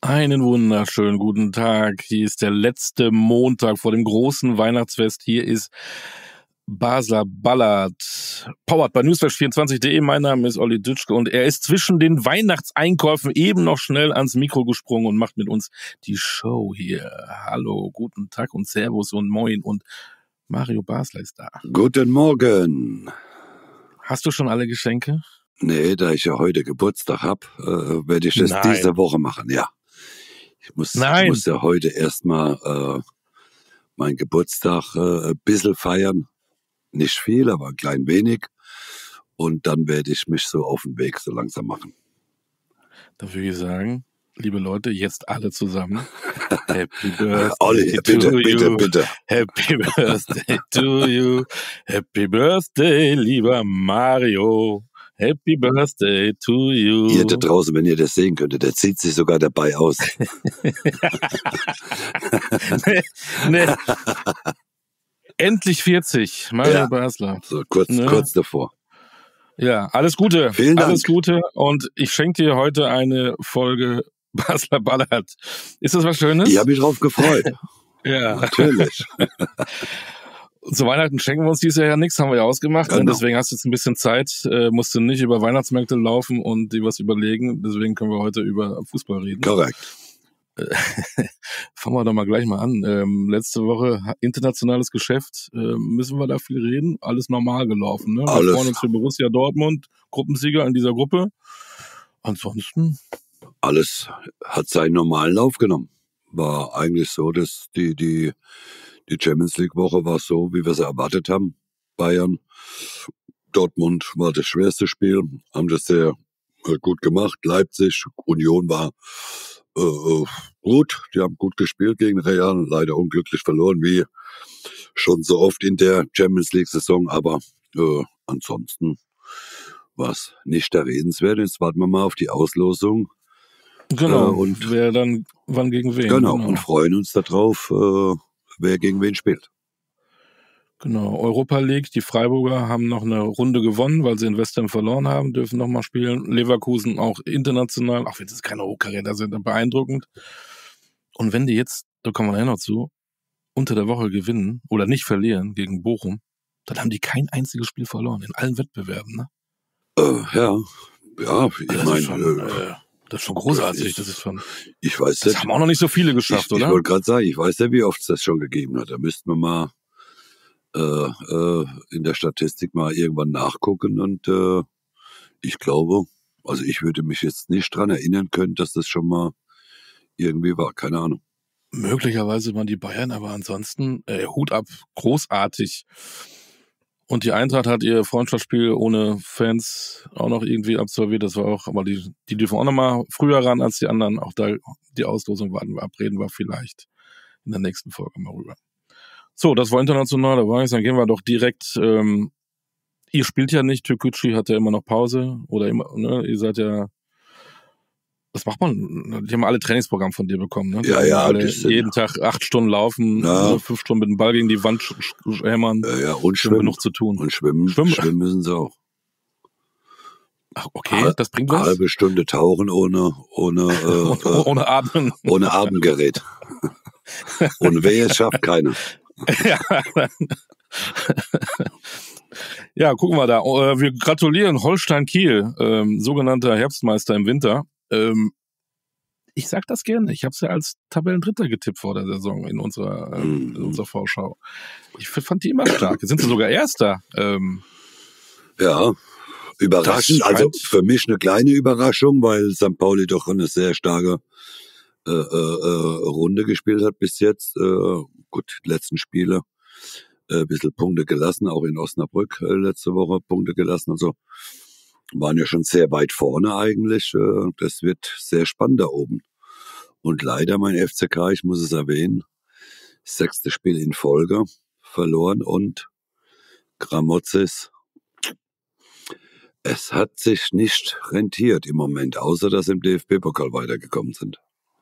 Einen wunderschönen guten Tag. Hier ist der letzte Montag vor dem großen Weihnachtsfest. Hier ist Basler Ballert, powered by newsflash24.de. Mein Name ist Olli Dütschke und er ist zwischen den Weihnachtseinkäufen eben noch schnell ans Mikro gesprungen und macht mit uns die Show hier. Hallo, guten Tag und Servus und Moin und Mario Basler ist da. Guten Morgen. Hast du schon alle Geschenke? Nee, da ich ja heute Geburtstag habe, werde ich das diese Woche machen, ja. Ich muss ja heute erstmal meinen Geburtstag ein bisschen feiern. Nicht viel, aber ein klein wenig. Und dann werde ich mich so auf den Weg so langsam machen. Da würde ich sagen, liebe Leute, jetzt alle zusammen. Happy Birthday Olli, to you. bitte. Happy Birthday to you. Happy Birthday, lieber Mario. Happy Birthday to you. Ihr da draußen, wenn ihr das sehen könntet, der zieht sich sogar dabei aus. nee. Endlich 40, Mario Basler. So kurz davor. Ja, alles Gute. Vielen Dank. Alles Gute und ich schenke dir heute eine Folge Basler Ballert. Ist das was Schönes? Ich habe mich drauf gefreut. Ja. Natürlich. Zu Weihnachten schenken wir uns dieses Jahr ja nichts, haben wir ja ausgemacht. Genau. Und deswegen hast du jetzt ein bisschen Zeit, musst du nicht über Weihnachtsmärkte laufen und dir was überlegen. Deswegen können wir heute über Fußball reden. Korrekt. Fangen wir doch mal gleich mal an. Letzte Woche internationales Geschäft. Müssen wir da viel reden? Alles normal gelaufen, ne? Wir freuen uns für Borussia Dortmund, Gruppensieger in dieser Gruppe. Ansonsten? Alles hat seinen normalen Lauf genommen. War eigentlich so, dass die Champions League Woche war so, wie wir sie erwartet haben. Bayern, Dortmund war das schwerste Spiel, haben das sehr gut gemacht. Leipzig, Union war gut, die haben gut gespielt gegen Real, leider unglücklich verloren, wie schon so oft in der Champions League Saison, aber ansonsten war es nicht erwähnenswert. Jetzt warten wir mal auf die Auslosung. Genau, und wer dann wann gegen wen. Genau, und freuen uns darauf, wer gegen wen spielt. Genau, Europa League, die Freiburger haben noch eine Runde gewonnen, weil sie in West Ham verloren haben, dürfen nochmal spielen. Leverkusen auch international, auch wenn es keine Hochkaräter sind, beeindruckend. Und wenn die jetzt, da kommen wir ja noch zu, unter der Woche gewinnen oder nicht verlieren gegen Bochum, dann haben die kein einziges Spiel verloren, in allen Wettbewerben, ne? Ich meine... das ist schon großartig. Das haben auch noch nicht so viele geschafft, oder? Ich wollte gerade sagen, ich weiß ja, wie oft es das schon gegeben hat. Da müssten wir mal in der Statistik mal irgendwann nachgucken. Und ich glaube, also ich würde mich jetzt nicht dran erinnern können, dass das schon mal irgendwie war. Keine Ahnung. Möglicherweise waren die Bayern, aber ansonsten Hut ab, großartig. Und die Eintracht hat ihr Freundschaftsspiel ohne Fans auch noch irgendwie absolviert. Das war auch, aber die dürfen auch noch mal früher ran als die anderen. Auch da die Auslosung warten wir ab, reden wir vielleicht in der nächsten Folge mal rüber. So, das war international, da war ich, dann gehen wir doch direkt, ihr spielt ja nicht, Türkgücü hat ja immer noch Pause oder immer, ne, ihr seid ja, was macht man? Die haben alle Trainingsprogramm von dir bekommen, ne? Ja, alle jeden Tag 8 Stunden laufen, 5 Stunden mit dem Ball gegen die Wand hämmern. Ja, und schwimmen. Genug zu tun. Und schwimmen müssen sie auch. Ach, okay, das bringt was? Halbe Stunde tauchen ohne Atmen. Ohne Atemgerät. Und Wehe schafft keiner. Ja, gucken wir da. Wir gratulieren Holstein Kiel, sogenannter Herbstmeister im Winter. Ich sag das gerne. Ich habe es ja als Tabellendritter getippt vor der Saison in unserer Vorschau. Ich fand die immer stark. Sind sie sogar Erster? Ja, überraschend. Also für mich eine kleine Überraschung, weil St. Pauli doch eine sehr starke Runde gespielt hat bis jetzt. Gut, die letzten Spiele ein bisschen Punkte gelassen, auch in Osnabrück letzte Woche Punkte gelassen. Also waren ja schon sehr weit vorne eigentlich. Das wird sehr spannend da oben. Und leider mein FCK, ich muss es erwähnen, 6. Spiel in Folge verloren und Gramotzes. Es hat sich nicht rentiert im Moment, außer dass sie im DFB-Pokal weitergekommen sind.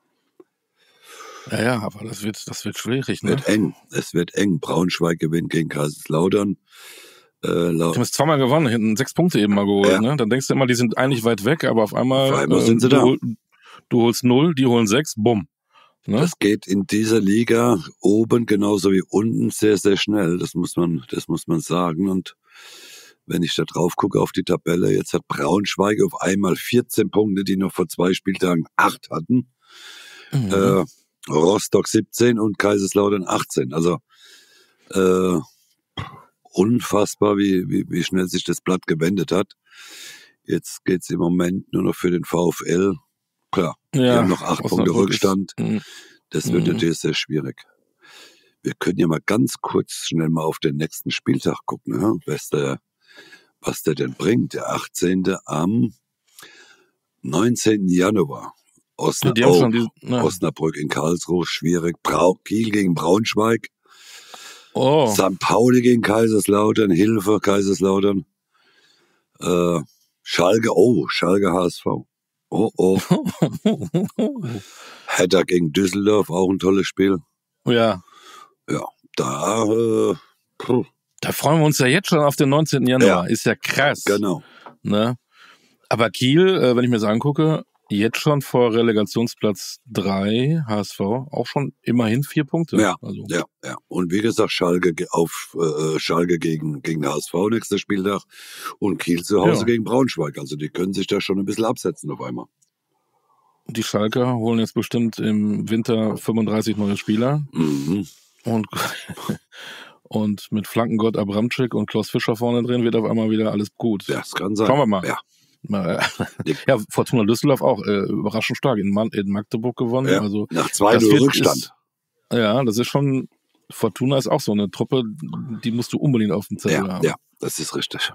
Ja, aber das wird schwierig, ne? Es wird eng. Braunschweig gewinnt gegen Kaiserslautern. Die haben es zweimal gewonnen, hinten 6 Punkte eben mal geholt, ne? Dann denkst du immer, die sind eigentlich weit weg, aber auf einmal sind sie da. Du holst 0, die holen 6, bumm. Ne? Das geht in dieser Liga oben genauso wie unten sehr, sehr schnell. Das muss man sagen. Und wenn ich da drauf gucke auf die Tabelle, jetzt hat Braunschweig auf einmal 14 Punkte, die noch vor 2 Spieltagen 8 hatten. Rostock 17 und Kaiserslautern 18. Also unfassbar, wie schnell sich das Blatt gewendet hat. Jetzt geht's im Moment nur noch für den VfL. Klar, wir haben noch 8 Punkte Rückstand. Das wird natürlich sehr schwierig. Wir können ja mal ganz kurz schnell mal auf den nächsten Spieltag gucken, ne? Was der denn bringt. Der 18. am 19. Januar. Osnabrück in Karlsruhe, schwierig. Kiel gegen Braunschweig. St. Pauli gegen Kaiserslautern, Hilfe Kaiserslautern. Schalke HSV. Hertha gegen Düsseldorf, auch ein tolles Spiel. Ja. Ja, da freuen wir uns ja jetzt schon auf den 19. Januar. Ja. Ist ja krass. Genau. Ne? Aber Kiel, wenn ich mir das angucke, jetzt schon vor Relegationsplatz 3, HSV, auch schon immerhin 4 Punkte. Ja, also. ja. Und wie gesagt, Schalke gegen HSV nächster Spieltag und Kiel zu Hause gegen Braunschweig. Also die können sich da schon ein bisschen absetzen auf einmal. Die Schalker holen jetzt bestimmt im Winter 35 neue Spieler. Und mit Flankengott Abramczyk und Klaus Fischer vorne drin wird auf einmal wieder alles gut. Ja, das kann sein. Schauen wir mal. Ja. Ja, Fortuna Düsseldorf auch überraschend stark in Magdeburg gewonnen. Ja, also nach 2-0 Rückstand. Das ist schon, Fortuna ist auch so eine Truppe, die musst du unbedingt auf dem Zettel haben. Ja, das ist richtig.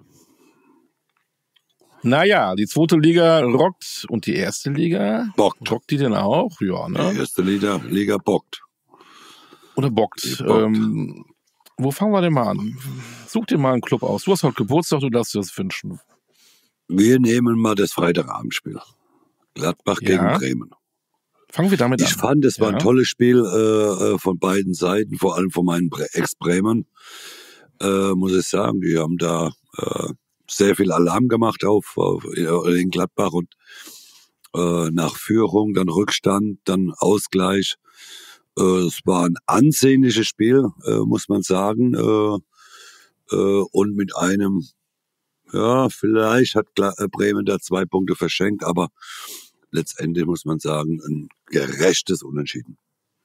Naja, die zweite Liga rockt und die erste Liga? Bockt. Rockt die denn auch? Ja, ne? Die erste Liga bockt. Oder bockt. Wo fangen wir denn mal an? Such dir mal einen Club aus. Du hast heute Geburtstag, du darfst dir das wünschen. Wir nehmen mal das Freitagabendspiel. Gladbach gegen Bremen. Fangen wir damit an. Ich fand, es war ein tolles Spiel von beiden Seiten, vor allem von meinen Ex-Bremern. Muss ich sagen, die haben da sehr viel Alarm gemacht in Gladbach und nach Führung, dann Rückstand, dann Ausgleich. Es war ein ansehnliches Spiel, muss man sagen. Und mit einem, vielleicht hat Bremen da 2 Punkte verschenkt, aber letztendlich muss man sagen, ein gerechtes Unentschieden.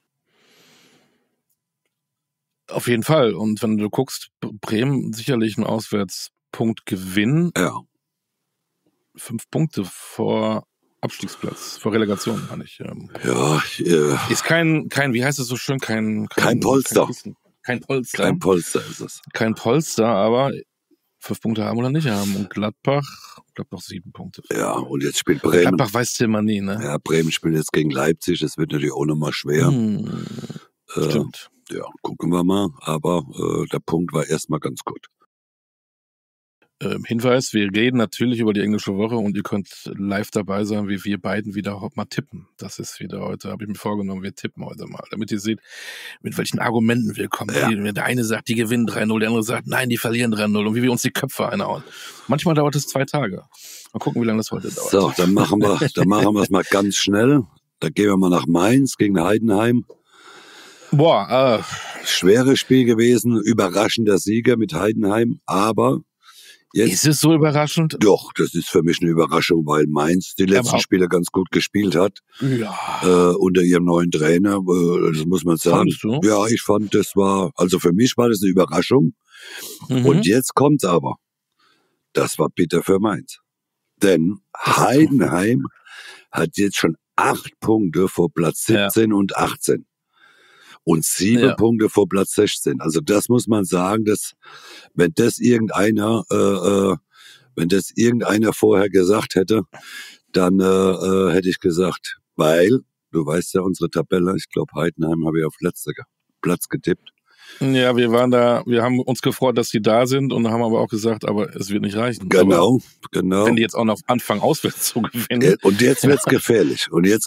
Auf jeden Fall. Und wenn du guckst, Bremen sicherlich ein Auswärtspunktgewinn. Ja. 5 Punkte vor Abstiegsplatz, vor Relegation, meine ich. Ist kein, wie heißt es so schön, kein Polster. Kein Polster. Kein Polster ist es. Kein Polster, aber 5 Punkte haben oder nicht haben. Und Gladbach 7 Punkte. Ja, und jetzt spielt Bremen. Gladbach weiß immer nie, ne? Ja, Bremen spielt jetzt gegen Leipzig, das wird natürlich auch nochmal schwer. Stimmt. Ja, gucken wir mal, aber der Punkt war erstmal ganz gut. Hinweis, wir reden natürlich über die englische Woche und ihr könnt live dabei sein, wie wir beiden wieder mal tippen. Das ist wieder heute, habe ich mir vorgenommen, wir tippen heute mal, damit ihr seht, mit welchen Argumenten wir kommen. Ja. Der eine sagt, die gewinnen 3-0, der andere sagt, nein, die verlieren 3-0 und wie wir uns die Köpfe einhauen. Manchmal dauert es 2 Tage. Mal gucken, wie lange das heute dauert. So, dann machen wir es mal ganz schnell. Da gehen wir mal nach Mainz gegen Heidenheim. Schweres Spiel gewesen, überraschender Sieger mit Heidenheim, aber jetzt, ist es so überraschend? Doch, das ist für mich eine Überraschung, weil Mainz die letzten Spiele ganz gut gespielt hat. Ja. Unter ihrem neuen Trainer, das muss man sagen. Fandest du? Ja, ich fand, also für mich war das eine Überraschung. Und jetzt kommt's aber. Das war bitter für Mainz. Denn Heidenheim hat jetzt schon 8 Punkte vor Platz 17 und 18. Und 7 Punkte vor Platz 16. Also das muss man sagen, dass wenn das irgendeiner vorher gesagt hätte, dann hätte ich gesagt, weil, du weißt ja unsere Tabelle, ich glaube Heidenheim habe ich auf letzter Platz getippt. Ja, wir haben uns gefreut, dass sie da sind und haben aber auch gesagt, aber es wird nicht reichen. Genau. Wenn die jetzt auch noch anfangen, auswärts zu gewinnen. Und jetzt wird's gefährlich.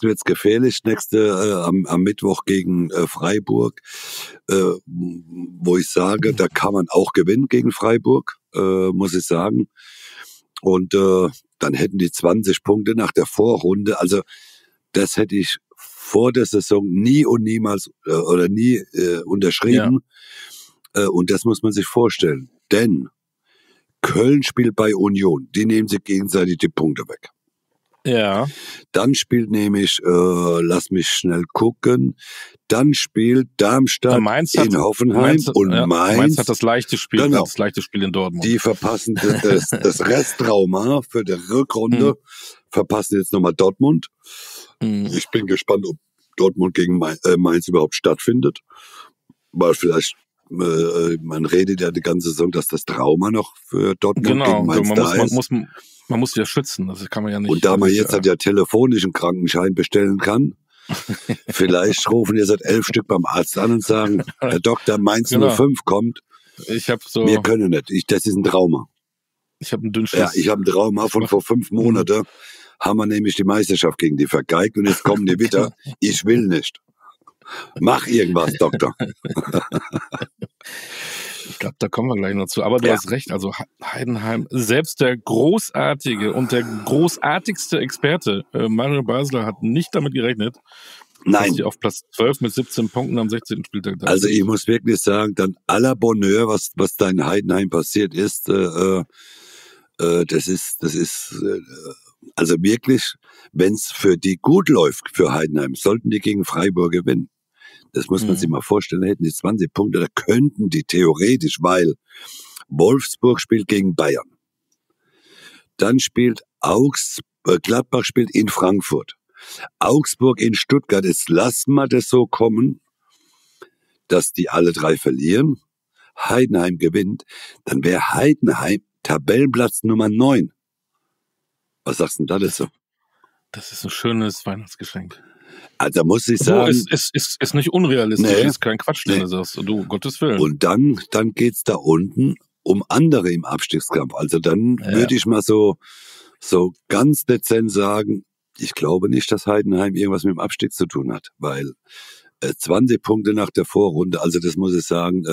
Am Mittwoch gegen Freiburg, wo ich sage, da kann man auch gewinnen gegen Freiburg, muss ich sagen. Und dann hätten die 20 Punkte nach der Vorrunde. Also das hätte ich vor der Saison nie und niemals oder nie unterschrieben. Und das muss man sich vorstellen. Denn Köln spielt bei Union. Die nehmen sich gegenseitig die Punkte weg. Ja. Dann spielt nämlich, lass mich schnell gucken, dann spielt Darmstadt in Hoffenheim und Mainz hat das leichte Spiel, genau, das leichte Spiel in Dortmund. Die verpassen das Resttrauma für die Rückrunde, verpassen jetzt nochmal Dortmund. Ich bin gespannt, ob Dortmund gegen Mainz überhaupt stattfindet, weil vielleicht man redet ja die ganze Saison, dass das Trauma noch für Dortmund gegen Mainz da ist. Man muss ja schützen, das kann man ja nicht. Und da man jetzt halt ja telefonisch einen Krankenschein bestellen kann, vielleicht rufen jetzt halt 11 Stück beim Arzt an und sagen, Herr Doktor, Mainz 05 kommt. Wir können nicht. Das ist ein Trauma. Ich habe einen Dünnschiss. Ja, ich habe ein Trauma von vor 5 Monaten. Haben wir nämlich die Meisterschaft gegen die vergeigt und jetzt kommen die wieder. Ich will nicht. Mach irgendwas, Doktor. Ich glaube, da kommen wir gleich noch zu. Aber du hast recht, also Heidenheim, selbst der großartige und der großartigste Experte, Mario Basler, hat nicht damit gerechnet, dass die auf Platz 12 mit 17 Punkten am 16. Spieltag da sind. Also ich muss wirklich sagen, dann à la Bonheur, was da in Heidenheim passiert ist, das ist also wirklich, wenn es für die gut läuft, für Heidenheim, sollten die gegen Freiburg gewinnen. Das muss man sich mal vorstellen, hätten die 20 Punkte, da könnten die theoretisch, weil Wolfsburg spielt gegen Bayern. Dann spielt Gladbach spielt in Frankfurt. Augsburg in Stuttgart. Jetzt lassen wir das so kommen, dass die alle 3 verlieren. Heidenheim gewinnt. Dann wäre Heidenheim Tabellenplatz Nummer 9. Was sagst du denn da dazu? Das ist ein schönes Weihnachtsgeschenk. Also muss ich sagen... Ist nicht unrealistisch, ist kein Quatsch, den du sagst. Du, Gottes Willen. Und dann geht's da unten um andere im Abstiegskampf. Also dann würde ich mal so ganz dezent sagen, ich glaube nicht, dass Heidenheim irgendwas mit dem Abstieg zu tun hat, weil 20 Punkte nach der Vorrunde, also das muss ich sagen,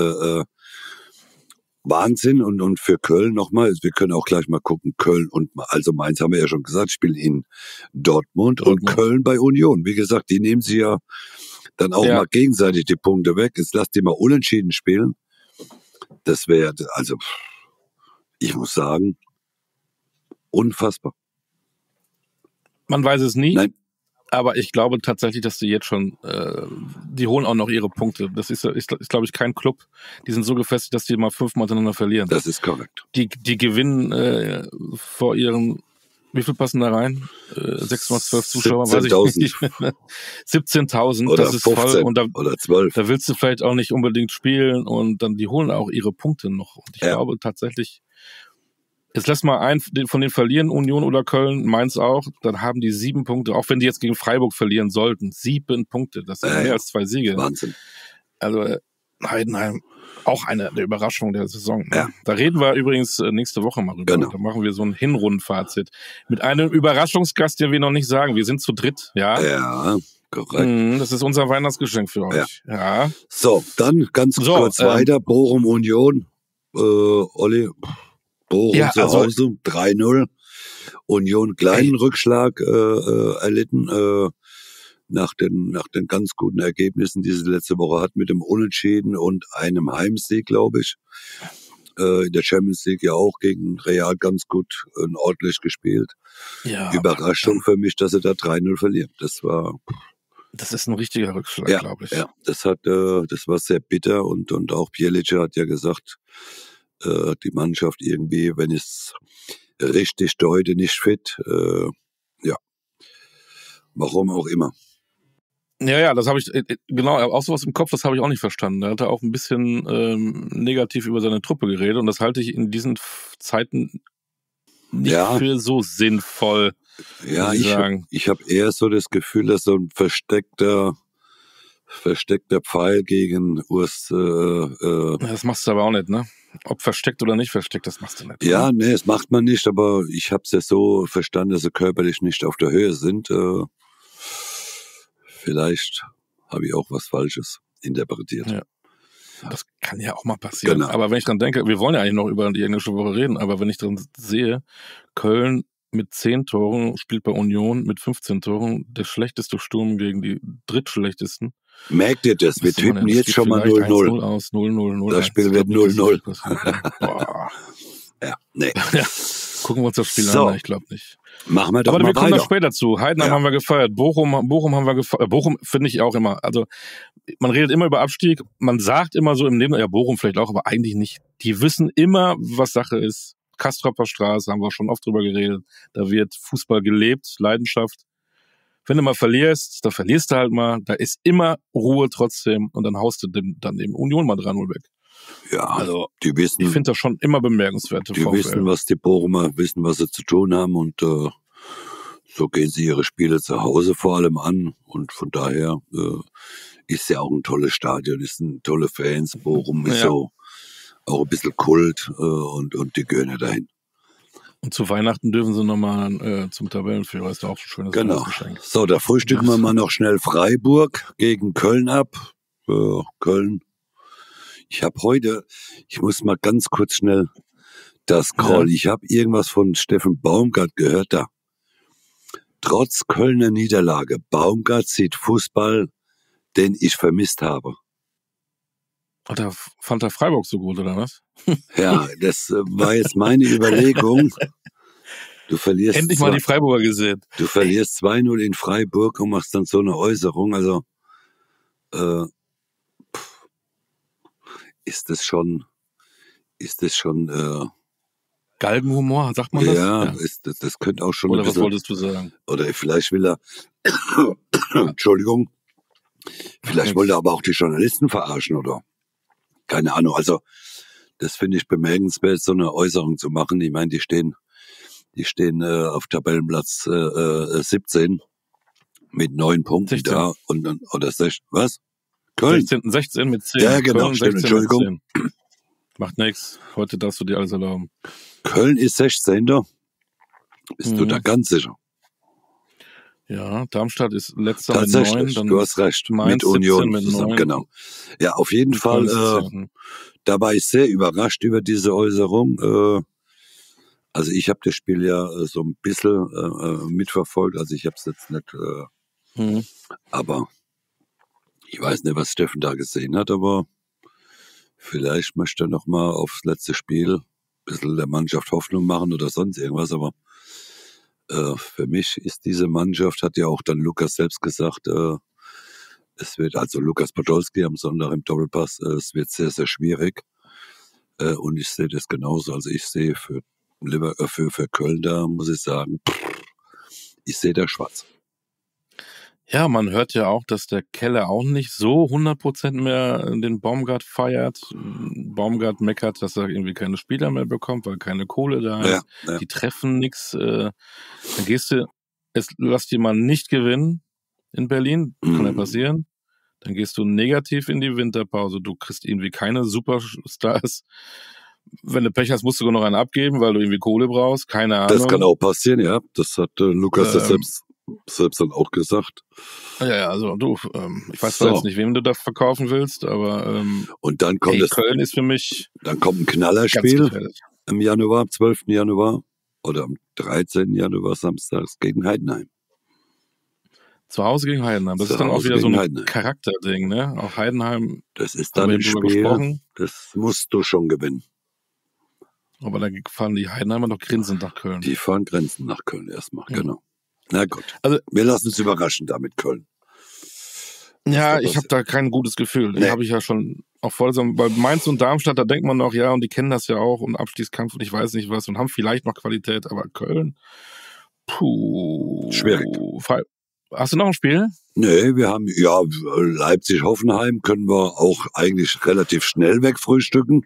Wahnsinn und für Köln nochmal, wir können auch gleich mal gucken, Köln und also Mainz haben wir ja schon gesagt, spielen in Dortmund und Köln bei Union. Wie gesagt, die nehmen sie ja dann auch mal gegenseitig die Punkte weg. Jetzt lasst die mal unentschieden spielen. Das wäre, also ich muss sagen, unfassbar. Man weiß es nie. Nein. Aber ich glaube tatsächlich, dass die jetzt schon, die holen auch noch ihre Punkte. Das ist glaube ich, kein Club. Die sind so gefestigt, dass die mal 5-mal miteinander verlieren. Das ist korrekt. Die gewinnen vor ihren, wie viel passen da rein? 6x12 Zuschauer, weiß ich nicht. 17.000, das ist 15 voll. Und oder 12. Da willst du vielleicht auch nicht unbedingt spielen und dann, die holen auch ihre Punkte noch. Und ich glaube tatsächlich, jetzt lass mal einen von den verlieren, Union oder Köln, Mainz auch, dann haben die 7 Punkte, auch wenn die jetzt gegen Freiburg verlieren sollten. 7 Punkte, das sind mehr als 2 Siege. Wahnsinn. Also Heidenheim, auch eine der Überraschungen der Saison. Ne? Ja. Da reden wir übrigens nächste Woche mal drüber. Genau. Da machen wir so ein Hinrundenfazit. Mit einem Überraschungsgast, den wir noch nicht sagen. Wir sind zu dritt, ja. Ja, korrekt. Das ist unser Weihnachtsgeschenk für euch. Ja. So, dann ganz kurz weiter. Bochum Union. Olli, Bochum zu Hause, 3-0. Union kleinen Rückschlag erlitten nach den ganz guten Ergebnissen, die sie letzte Woche hat, mit dem Unentschieden und einem Heimsieg, glaube ich. In der Champions League ja auch gegen Real ganz gut und ordentlich gespielt. Ja, Überraschung für mich, dass sie da 3-0 verlieren. Das ist ein richtiger Rückschlag, glaube ich. Ja, das war sehr bitter und auch Bjelic hat ja gesagt, die Mannschaft irgendwie, wenn es richtig deute, nicht fit. Warum auch immer. Ja, das habe ich, genau, auch sowas im Kopf, das habe ich auch nicht verstanden. Er hatte auch ein bisschen negativ über seine Truppe geredet und das halte ich in diesen Zeiten nicht für so sinnvoll. Ja, ich habe eher so das Gefühl, dass so ein versteckter Pfeil gegen Urs. Das machst du aber auch nicht, ne? Ob versteckt oder nicht versteckt, das machst du nicht. Ja, nee, das macht man nicht, aber ich habe es ja so verstanden, dass sie körperlich nicht auf der Höhe sind. Vielleicht habe ich auch was Falsches interpretiert. Ja. Das kann ja auch mal passieren. Genau. Aber wenn ich dran denke, wir wollen ja eigentlich noch über die englische Woche reden, aber wenn ich dran sehe, Köln mit 10 Toren, spielt bei Union mit 15 Toren, der schlechteste Sturm gegen die drittschlechtesten. Merkt ihr das? Wir tippen jetzt schon mal 0-0. Aus, 0-0, das Spiel wird 0-0. Ja, nee. Ja. Gucken wir uns das Spiel an, ich glaube nicht. Machen wir doch aber mal wir kommen weiter. da später zu. Heidenheim haben wir gefeiert, Bochum haben wir gefeiert. Bochum finde ich auch immer, also man redet immer über Abstieg, man sagt immer so im Leben, ja Bochum vielleicht auch, aber eigentlich nicht. Die wissen immer, was Sache ist. Kastropper Straße, haben wir schon oft drüber geredet. Da wird Fußball gelebt, Leidenschaft. Wenn du mal verlierst, dann verlierst du halt mal. Da ist immer Ruhe trotzdem und dann haust du dann eben Union mal 3-0 weg. Ja, also die wissen, ich finde das schon immer bemerkenswert. Die wissen, was die Bochumer wissen, was sie zu tun haben und so gehen sie ihre Spiele zu Hause vor allem an und von daher ist ja auch ein tolles Stadion, ist ein tolle Fans. Bochum ist so auch ein bisschen Kult und die gehören ja dahin. Und zu Weihnachten dürfen sie nochmal zum Tabellenführer, ist ja auch ein schönes Geschenk. So, da frühstücken wir mal noch schnell Freiburg gegen Köln ab. Köln. Ich muss mal ganz kurz schnell das Call. Ich habe irgendwas von Steffen Baumgart gehört da. Trotz Kölner Niederlage, Baumgart sieht Fußball, den ich vermisst habe. Oder fand er Freiburg so gut, oder was? Ja, das war jetzt meine Überlegung. Du verlierst endlich mal die Freiburger gesehen. Du verlierst 2-0 in Freiburg und machst dann so eine Äußerung. Also ist das schon Galgenhumor, sagt man das? Ja, das könnte auch schon oder was wolltest du sagen? Oder vielleicht will er Entschuldigung, vielleicht wollte er aber auch die Journalisten verarschen, oder? Keine Ahnung, also das finde ich bemerkenswert, so eine Äußerung zu machen. Ich meine, die stehen auf Tabellenplatz 17 mit 9 Punkten 16. da und dann, oder was? Köln? 16 mit 10. Ja, genau, Köln, stimmt, Entschuldigung. Macht nichts. Heute darfst du dir alles erlauben. Köln ist 16. Bist du da ganz sicher? Ja, Darmstadt ist letzter mit 9. Dann du hast recht. Mainz mit Union mit zusammen, 9. genau. Ja, auf jeden Fall, da war ich sehr überrascht über diese Äußerung. Also ich habe das Spiel ja so ein bisschen mitverfolgt, also ich habe es jetzt nicht, aber ich weiß nicht, was Steffen da gesehen hat, aber vielleicht möchte er noch mal aufs letzte Spiel ein bisschen der Mannschaft Hoffnung machen oder sonst irgendwas, aber für mich ist diese Mannschaft, hat ja auch dann Lukas selbst gesagt, es wird, also Lukas Podolski am Sonntag im Doppelpass, es wird sehr, sehr schwierig und ich sehe das genauso, also ich sehe für Köln da, muss ich sagen, ich sehe da schwarz. Ja, man hört ja auch, dass der Keller auch nicht so 100% mehr den Baumgart feiert. Baumgart meckert, dass er irgendwie keine Spieler mehr bekommt, weil keine Kohle da ist. Ja. Die treffen nichts. Dann gehst du, lass die mal nicht gewinnen in Berlin, kann ja passieren. Dann gehst du negativ in die Winterpause. Du kriegst irgendwie keine Superstars. Wenn du Pech hast, musst du noch einen abgeben, weil du irgendwie Kohle brauchst. Keine Ahnung. Das kann auch passieren, ja. Das hat Lukas selbst dann auch gesagt. Ja, also ich weiß zwar jetzt nicht, wem du da verkaufen willst, aber und dann kommt Köln ist für mich dann kommt ein Knallerspiel im Januar, am 12. Januar oder am 13. Januar samstags gegen Heidenheim. Zu Hause gegen Heidenheim. Das ist dann auch wieder so ein Charakterding, ne? Auch Heidenheim. Das ist dann ein Spiel, das musst du schon gewinnen. Aber da fahren die Heidenheimer doch grinsend nach Köln. Die fahren grinsend nach Köln erstmal, genau. Na gut, also wir lassen uns überraschen da mit Köln. Ja, ich habe da kein gutes Gefühl. Nee. Habe ich ja schon auch voll so, bei Mainz und Darmstadt, da denkt man noch, ja, und die kennen das ja auch und Abstiegskampf und ich weiß nicht was und haben vielleicht noch Qualität, aber Köln, schwierig. Hast du noch ein Spiel? Nee, wir haben, ja, Leipzig-Hoffenheim können wir auch eigentlich relativ schnell wegfrühstücken.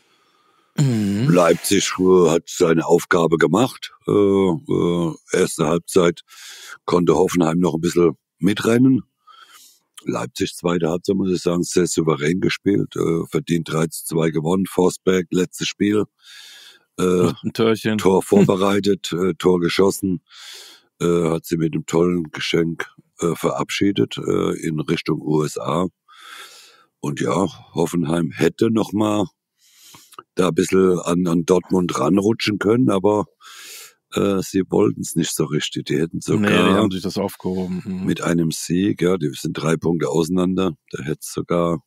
Leipzig hat seine Aufgabe gemacht. Erste Halbzeit konnte Hoffenheim noch ein bisschen mitrennen. Leipzig, zweite Halbzeit, muss ich sagen, sehr souverän gespielt. Verdient 3-2 gewonnen. Forsberg, letztes Spiel. Ein Törchen. Tor vorbereitet, Tor geschossen. Hat sie mit einem tollen Geschenk verabschiedet in Richtung USA. Und ja, Hoffenheim hätte noch mal da ein bisschen an Dortmund ranrutschen können, aber Sie wollten es nicht so richtig. Die hätten Nee, die sogar haben sich das aufgehoben. mit einem Sieg, ja, die sind 3 Punkte auseinander, da hätte es sogar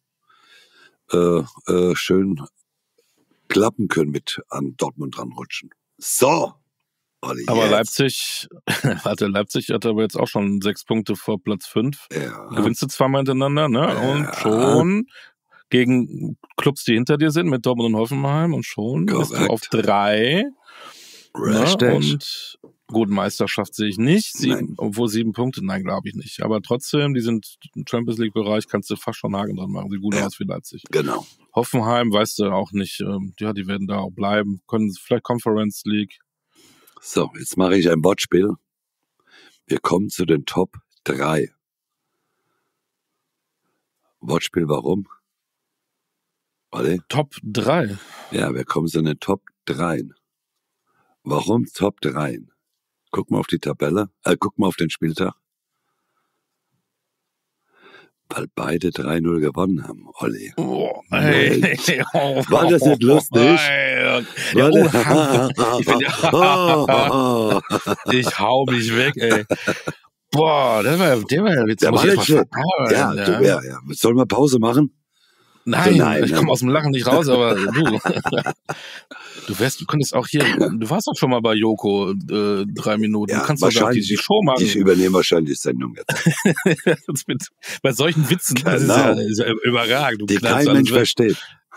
schön klappen können mit an Dortmund ranrutschen. So, Olli, Aber jetzt. Leipzig hat aber jetzt auch schon 6 Punkte vor Platz 5. Ja, Gewinnst du zweimal hintereinander, ne? Ja. Und schon gegen Clubs, die hinter dir sind, mit Dortmund und Hoffenheim, und schon bist du Korrekt. auf 3. Ne? richtig. Und gut, Meisterschaft sehe ich nicht. Nein. Obwohl 7 Punkte, nein, glaube ich nicht. Aber trotzdem, die sind im Champions League-Bereich, kannst du fast schon Haken dran machen. Sieht gut Ja. aus wie Leipzig. Genau. Hoffenheim, weißt du auch nicht. Ja, die werden da auch bleiben. Können vielleicht Conference League. So, jetzt mache ich ein Wortspiel. Wir kommen zu den Top 3. Wortspiel, warum? Olli? Top 3. Ja, wir kommen zu den Top 3. Warum Top 3? Guck mal auf die Tabelle, guck mal auf den Spieltag. Weil beide 3-0 gewonnen haben, Olli. Oh, ey. War das nicht lustig? Ich hau mich weg, ey. Boah, der war ja witzig. Der war nicht schlecht. Ja, Ja. du, ja. Sollen wir Pause machen? Nein, Nein, ich komme aus dem Lachen nicht raus, aber du. Du könntest auch hier, du warst doch schon mal bei Joko 3 Minuten. Ja, Du kannst doch gar die Show machen. Ich übernehme wahrscheinlich die Sendung jetzt. Bei solchen Witzen, das Genau. ist ja überragend. Du Die knallst kein alles Mensch weg. versteht.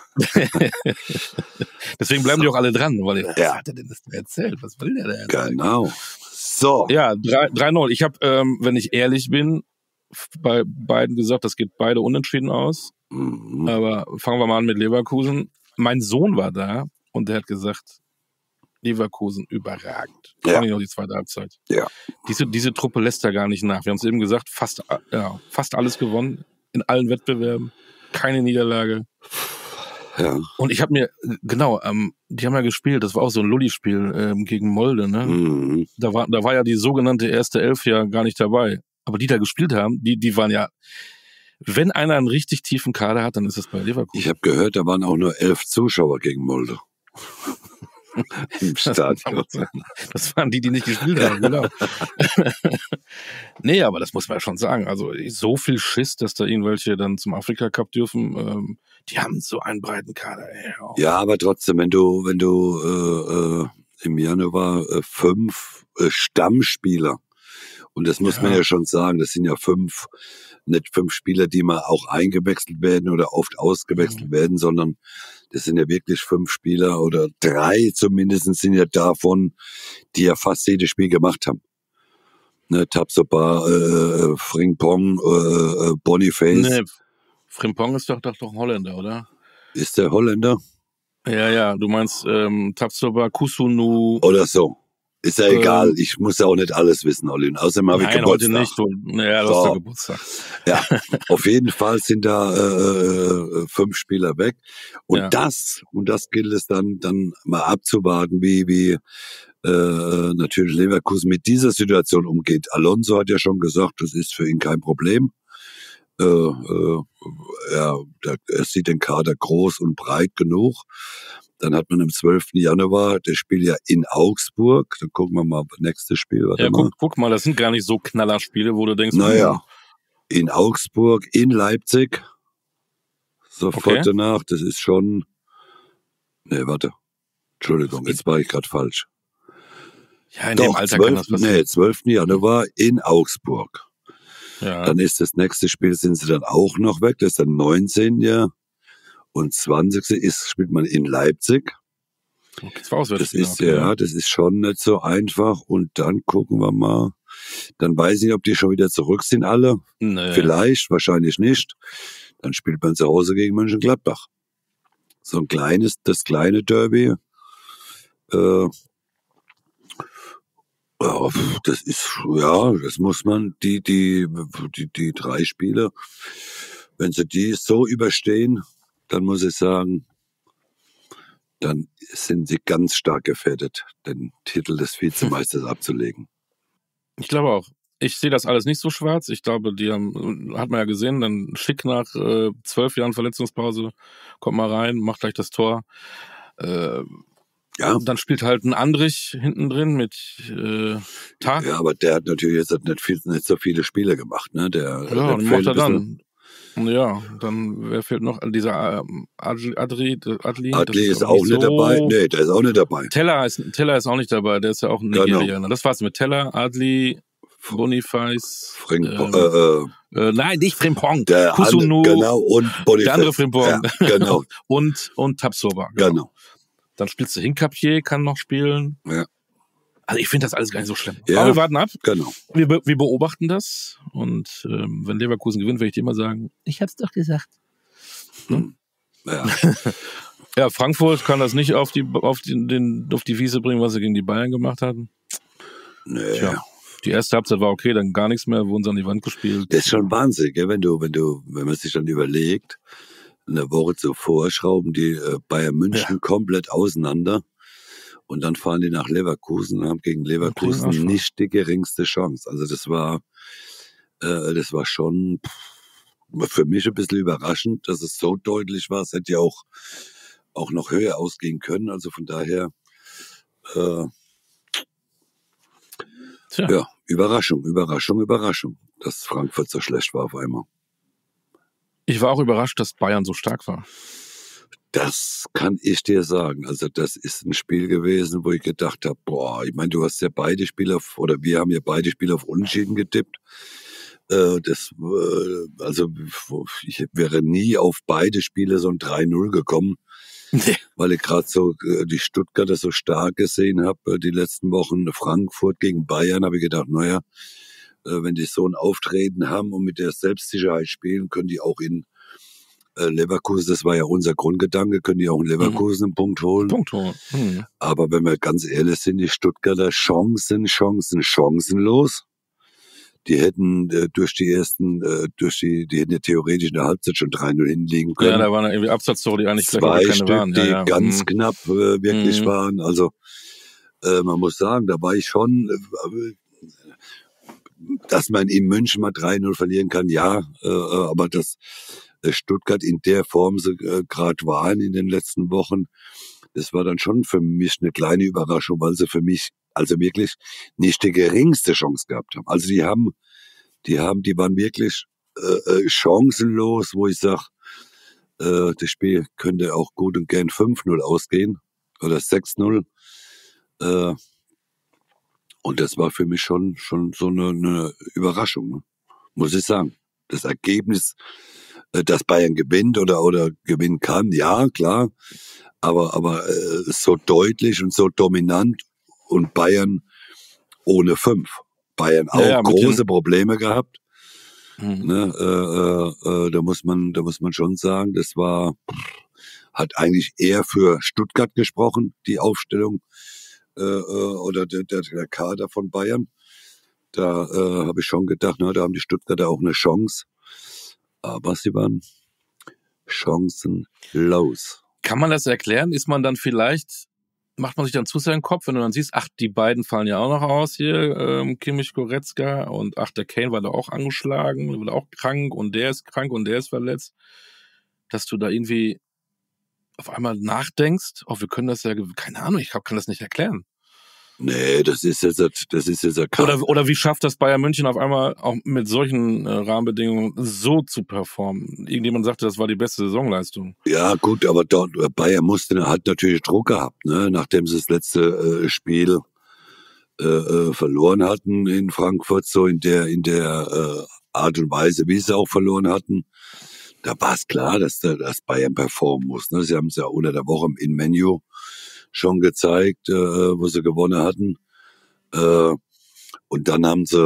Deswegen bleiben die auch alle dran, weil was Ja. hat er denn das erzählt? Was will der denn? Genau. So. Ja, 3-0. Ich habe, wenn ich ehrlich bin, bei beiden gesagt, das geht beide unentschieden aus. Mhm. Aber fangen wir mal an mit Leverkusen. Mein Sohn war da und der hat gesagt, Leverkusen überragend. Ja. Vor allem noch die zweite Halbzeit. Ja. Diese Truppe lässt da gar nicht nach. Wir haben es eben gesagt, fast alles gewonnen in allen Wettbewerben. Keine Niederlage. Ja. Und ich habe mir, genau, die haben ja gespielt, das war auch so ein Lulli-Spiel gegen Molde, ne? Mhm. Da war ja die sogenannte erste Elf ja gar nicht dabei. Aber die da gespielt haben, die waren ja, wenn einer einen richtig tiefen Kader hat, dann ist es bei Leverkusen. Ich habe gehört, da waren auch nur 11 Zuschauer gegen Molde. Im Stadion. Das waren die nicht gespielt haben, genau. Nee, aber das muss man ja schon sagen. Also so viel Schiss, dass da irgendwelche dann zum Afrika-Cup dürfen, die haben so einen breiten Kader. Ey. Ja, aber trotzdem, wenn du im Januar 5 Stammspieler, und das muss man ja schon sagen, das sind ja nicht 5 Spieler, die mal auch eingewechselt werden oder oft ausgewechselt werden, sondern das sind ja wirklich 5 Spieler oder 3 zumindest sind ja davon, die ja fast jedes Spiel gemacht haben. Ne, Tapsoba, Frimpong, Boniface. Nee, Frimpong ist doch ein Holländer, oder? Ist der Holländer? Ja, du meinst Tapsoba, Kusunu. Oder so. Ist ja egal, ich muss ja auch nicht alles wissen, Olli. Und außerdem habe ich Geburtstag. Nein, heute nicht. Ja, du hast ja Geburtstag. Ja, auf jeden Fall sind da 5 Spieler weg. Und das gilt es dann mal abzuwarten, wie natürlich Leverkusen mit dieser Situation umgeht. Alonso hat ja schon gesagt, das ist für ihn kein Problem. Er sieht den Kader groß und breit genug. Dann hat man am 12. Januar das Spiel ja in Augsburg. Dann gucken wir mal nächstes Spiel. Ja, guck mal, das sind gar nicht so Knallerspiele, wo du denkst... Naja, in Augsburg, in Leipzig. Sofort danach, das ist schon... Nee, warte. Entschuldigung, jetzt war ich gerade falsch. Ja, in dem Alter kann das passieren. 12. Januar in Augsburg. Ja. Dann ist das nächste Spiel, sind sie dann auch noch weg. Das ist dann 19. Jahr. Und 20. spielt man in Leipzig. Das ist schon nicht so einfach. Und dann gucken wir mal. Dann weiß ich nicht, ob die schon wieder zurück sind alle. Nee. Vielleicht, wahrscheinlich nicht. Dann spielt man zu Hause gegen Mönchengladbach. So das kleine Derby. Das muss man, die 3 Spiele, wenn sie die so überstehen, dann muss ich sagen, dann sind sie ganz stark gefährdet, den Titel des Vizemeisters abzulegen. Ich glaube auch. Ich sehe das alles nicht so schwarz. Ich glaube, hat man ja gesehen, dann Schick nach 12 Jahren Verletzungspause, kommt mal rein, macht gleich das Tor. Ja. Dann spielt halt ein Andrich hinten drin mit Tag. Ja, aber der hat natürlich jetzt nicht so viele Spiele gemacht, ne? Ja, Der und fehlt macht er ein bisschen. dann. Ja, dann, wer fehlt noch? Dieser Adli, das Adli ist ist auch nicht auch nicht dabei. so. Nee, der ist auch nicht dabei. Teller ist auch nicht dabei, der ist ja auch ein Genau. Nigerianer. Das war's mit Teller, Adli, Boniface. Nein, nicht Frimpong. Kusunu. Genau, und Boniface. Der andere Frimpong. Ja, genau. und Tapsoba. Genau. Dann spielst du Hinkapier, kann noch spielen. Ja. Also ich finde das alles gar nicht so schlimm. Ja, aber wir warten ab. Genau. Wir beobachten das. Und wenn Leverkusen gewinnt, werde ich dir immer sagen, ich hab's doch gesagt. Ja. Ja, Frankfurt kann das nicht auf die Wiese bringen, was sie gegen die Bayern gemacht hatten. Nee. Tja, die erste Halbzeit war okay, dann gar nichts mehr, wurden sie an die Wand gespielt. Das ist schon Wahnsinn, gell? Wenn man sich dann überlegt, eine Woche zuvor schrauben die Bayern München komplett auseinander und dann fahren die nach Leverkusen und haben gegen Leverkusen nicht die geringste Chance. Also das war schon für mich ein bisschen überraschend, dass es so deutlich war. Es hätte ja auch noch höher ausgehen können. Also von daher, ja, Überraschung, dass Frankfurt so schlecht war auf einmal. Ich war auch überrascht, dass Bayern so stark war. Das kann ich dir sagen. Also das ist ein Spiel gewesen, wo ich gedacht habe, ich meine, du hast ja beide Spiele wir haben ja beide Spiele auf Unentschieden getippt. Also ich wäre nie auf beide Spiele so ein 3-0 gekommen, weil ich gerade so die Stuttgarter so stark gesehen habe, die letzten Wochen. Frankfurt gegen Bayern, habe ich gedacht, naja, wenn die so ein Auftreten haben und mit der Selbstsicherheit spielen, können die auch in Leverkusen, das war ja unser Grundgedanke, können die auch in Leverkusen einen Punkt holen. Aber wenn wir ganz ehrlich sind, die Stuttgarter chancenlos. Die hätten die hätten ja theoretisch in der Halbzeit schon 3-0 hinlegen können. Ja, da waren irgendwie Absatztore, die eigentlich Zwei vielleicht Stück, keine waren. die ganz knapp wirklich waren. Also man muss sagen, da war ich schon, dass man in München mal 3-0 verlieren kann, ja, aber dass Stuttgart in der Form sie gerade waren in den letzten Wochen, das war dann schon für mich eine kleine Überraschung, weil sie für mich also wirklich nicht die geringste Chance gehabt haben. Also die waren wirklich chancenlos, wo ich sage, das Spiel könnte auch gut und gern 5-0 ausgehen oder 6-0. Und das war für mich schon so eine Überraschung, ne? Muss ich sagen. Das Ergebnis, dass Bayern gewinnt oder gewinnen kann, ja, klar. Aber so deutlich und so dominant und Bayern ohne 5. Bayern auch große Probleme gehabt. Ne, da muss man schon sagen, das hat eigentlich eher für Stuttgart gesprochen, die Aufstellung oder der Kader von Bayern. Da habe ich schon gedacht, da haben die Stuttgarter auch eine Chance. Aber sie waren chancenlos. Kann man das erklären? Macht man sich dann zu sehr in den Kopf, wenn du dann siehst, die beiden fallen ja auch noch aus hier, Kimmich, Goretzka, und der Kane war da auch angeschlagen, war auch krank und der ist verletzt, dass du da irgendwie auf einmal nachdenkst, wir können das ja, keine Ahnung, ich kann das nicht erklären. Nee, das ist jetzt oder wie schafft das Bayern München auf einmal auch mit solchen Rahmenbedingungen so zu performen? Irgendjemand sagte, das war die beste Saisonleistung. Ja, gut, aber Bayern hat natürlich Druck gehabt, ne? Nachdem sie das letzte Spiel verloren hatten in Frankfurt, so in der Art und Weise, wie sie auch verloren hatten. Da war es klar, dass Bayern performen muss, ne? Sie haben es ja unter der Woche im Menu schon gezeigt, wo sie gewonnen hatten. Und dann haben sie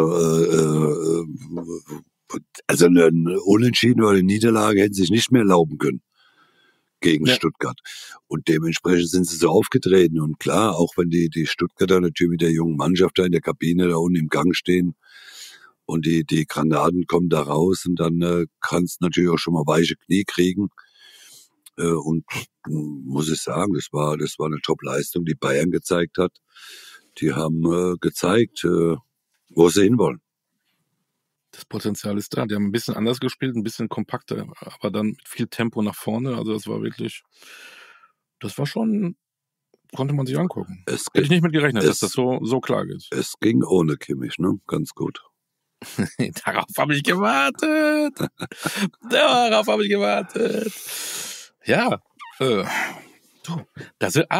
also eine Unentschieden oder eine Niederlage hätten sie sich nicht mehr erlauben können gegen Stuttgart. Und dementsprechend sind sie so aufgetreten. Und klar, auch wenn die Stuttgarter natürlich mit der jungen Mannschaft da in der Kabine da unten im Gang stehen und die Granaten kommen da raus und dann kannst du natürlich auch schon mal weiche Knie kriegen. Und muss ich sagen, das war eine Top-Leistung, die Bayern gezeigt hat. Die haben gezeigt, wo sie hinwollen. Das Potenzial ist da. Die haben ein bisschen anders gespielt, ein bisschen kompakter, aber dann mit viel Tempo nach vorne. Also das war schon konnte man sich angucken. Es Hätte ich nicht mit gerechnet, dass es- das so klar geht. Es ging ohne Kimmich, ne? Ganz gut. Darauf habe ich gewartet. Darauf habe ich gewartet. Ja, du, das ist,